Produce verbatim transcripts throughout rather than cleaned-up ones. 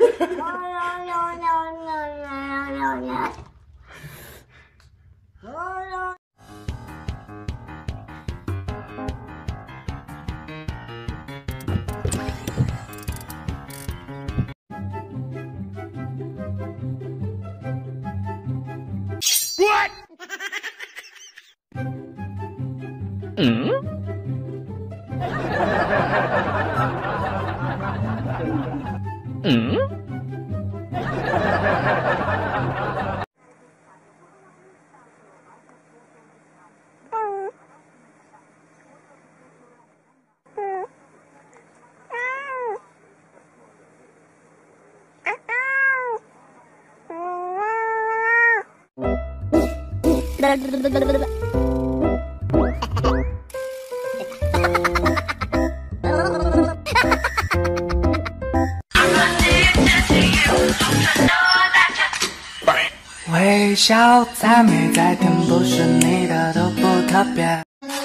What? Mm? Mm? 微笑再美再甜，不是你的都不特别。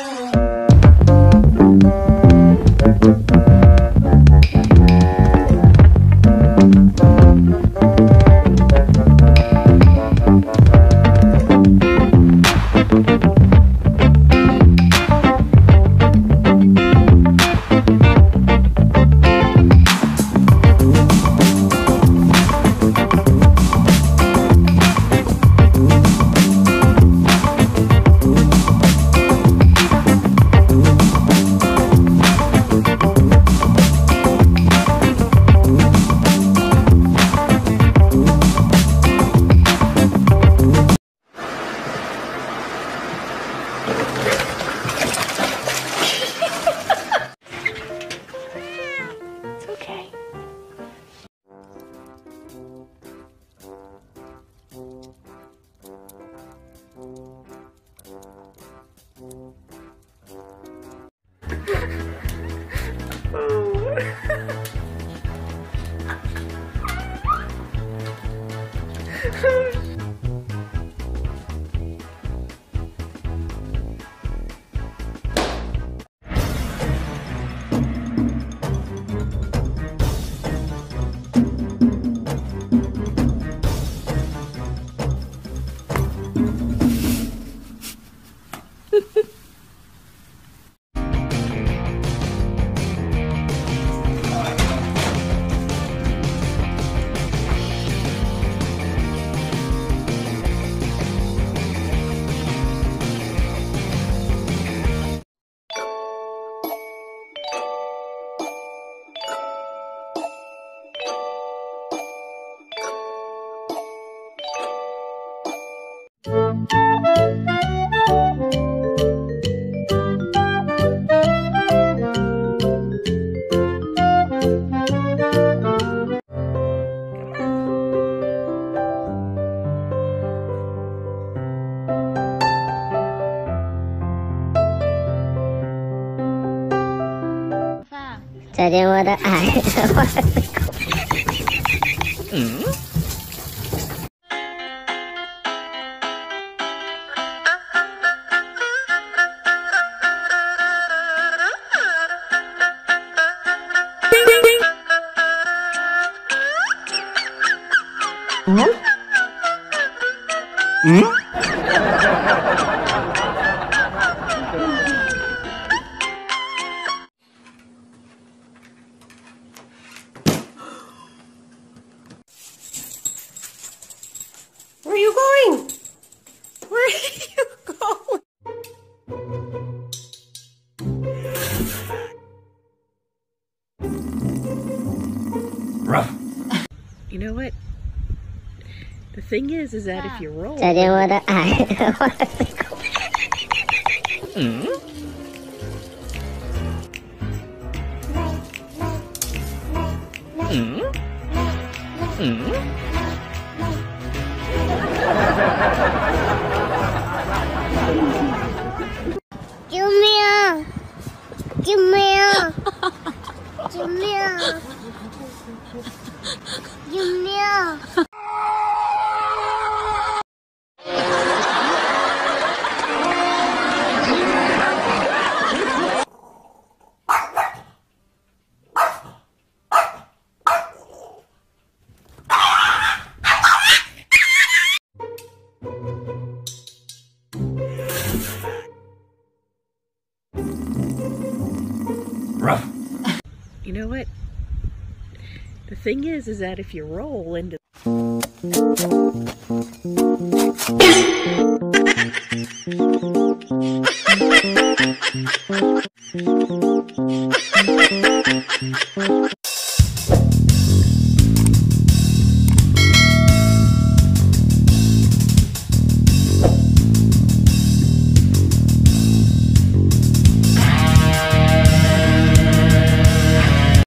再见我的爱。 嗯？ 嗯？嗯？ Where are you going? Where are you going? Rough. You know what? The thing is, is that if you roll... 再见我的爱。 嗯？嗯？嗯？ 救命！救命！救命！救命！ Ruff. You know what? The thing is, is that if you roll into